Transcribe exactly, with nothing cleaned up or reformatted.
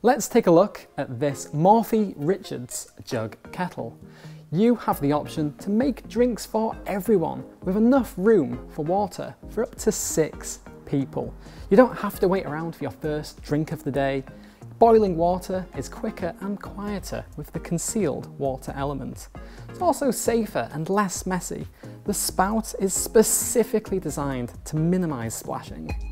Let's take a look at this Morphy Richards Jug Kettle. You have the option to make drinks for everyone with enough room for water for up to six people. You don't have to wait around for your first drink of the day. Boiling water is quicker and quieter with the concealed water element. It's also safer and less messy. The spout is specifically designed to minimise splashing.